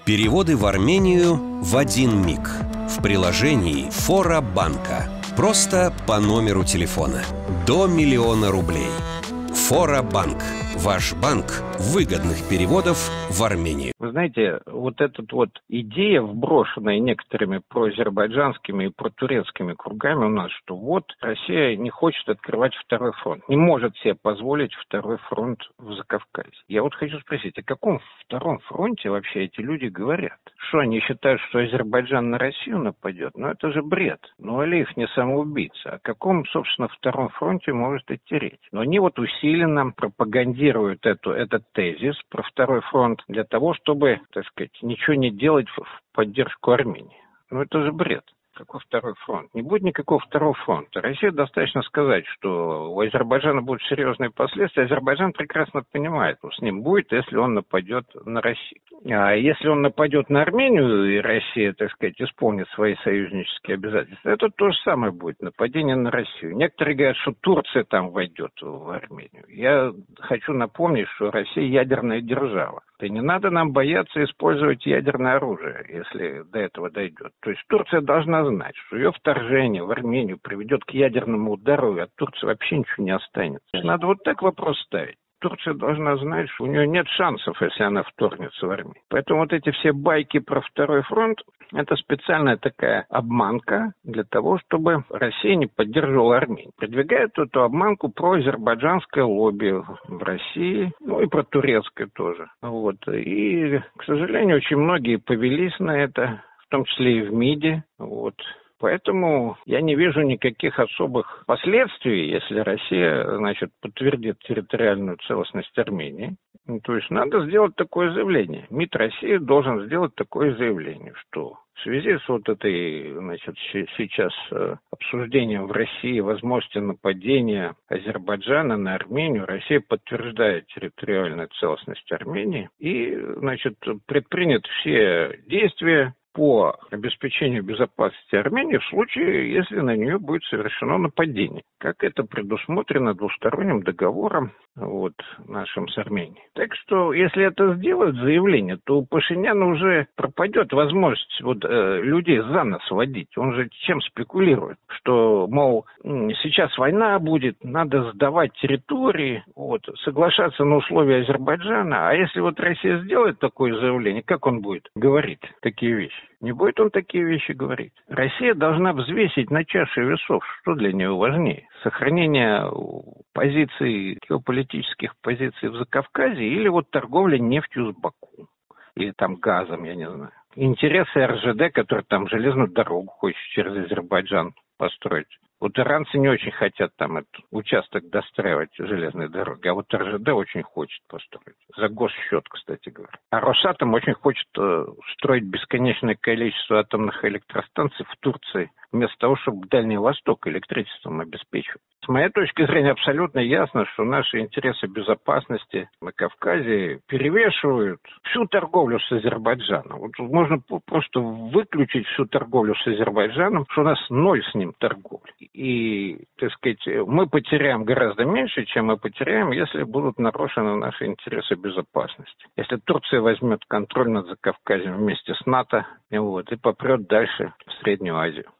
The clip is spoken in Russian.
Переводы в Армению в один миг. В приложении Фора Банка. Просто по номеру телефона. До 1 000 000 рублей. Фора Банк. Ваш банк выгодных переводов в Армению. Вы знаете, вот эта вот идея, вброшенная некоторыми проазербайджанскими и протурецкими кругами у нас, что вот Россия не хочет открывать второй фронт, не может себе позволить второй фронт в Закавказье. Я вот хочу спросить, о каком втором фронте вообще эти люди говорят? Что, они считают, что Азербайджан на Россию нападет? Ну, это же бред. Ну, Алиев не самоубийца. О каком, собственно, втором фронте может идти речь? Но они вот усиленно пропагандируют этот тезис про второй фронт для того, чтобы, так сказать, ничего не делать в поддержку Армении. Ну, это же бред. Какой второй фронт? Не будет никакого второго фронта. России достаточно сказать, что у Азербайджана будут серьезные последствия. Азербайджан прекрасно понимает, что с ним будет, если он нападет на Россию. А если он нападет на Армению, и Россия, так сказать, исполнит свои союзнические обязательства, это то же самое будет, нападение на Россию. Некоторые говорят, что Турция там войдет в Армению. Я хочу напомнить, что Россия ядерная держава. И не надо нам бояться использовать ядерное оружие, если до этого дойдет. То есть Турция должна знать, что ее вторжение в Армению приведет к ядерному удару, и от Турции вообще ничего не останется. Надо вот так вопрос ставить. Турция должна знать, что у нее нет шансов, если она вторгнется в Армению. Поэтому вот эти все байки про второй фронт, это специальная такая обманка для того, чтобы Россия не поддерживала Армению. Продвигает эту обманку проазербайджанское лобби в России, ну и про турецкое тоже. Вот. И, к сожалению, очень многие повелись на это, в том числе и в МИДе. Вот. Поэтому я не вижу никаких особых последствий, если Россия, значит, подтвердит территориальную целостность Армении. То есть надо сделать такое заявление. МИД России должен сделать такое заявление, что в связи с вот этой, значит, сейчас обсуждением в России возможности нападения Азербайджана на Армению, Россия подтверждает территориальную целостность Армении и, значит, предпринят все действия по обеспечению безопасности Армении в случае, если на нее будет совершено нападение, как это предусмотрено двусторонним договором нашим с Арменией. Так что, если это сделают заявление, то у Пашиняна уже пропадет возможность людей за нос водить. Он же чем спекулирует? Что, мол, сейчас война будет, надо сдавать территории, соглашаться на условия Азербайджана. А если Россия сделает такое заявление, как он будет говорить такие вещи? Не будет он такие вещи говорить. Россия должна взвесить на чаше весов, что для нее важнее. Сохранение позиций, геополитических позиций в Закавказье или торговля нефтью с Баку. Или там газом, я не знаю. Интересы РЖД, который там железную дорогу хочет через Азербайджан построить. Иранцы не очень хотят там этот участок достраивать железной дороги, а РЖД очень хочет построить. За госсчет, кстати говоря. А Росатом очень хочет строить бесконечное количество атомных электростанций в Турции, вместо того, чтобы Дальний Восток электричеством обеспечивать. С моей точки зрения абсолютно ясно, что наши интересы безопасности на Кавказе перевешивают всю торговлю с Азербайджаном. Можно просто выключить всю торговлю с Азербайджаном, что у нас ноль с ним торговли. И, так сказать, мы потеряем гораздо меньше, чем мы потеряем, если будут нарушены наши интересы безопасности. Если Турция возьмет контроль над Закавказьем вместе с НАТО и попрет дальше в Среднюю Азию.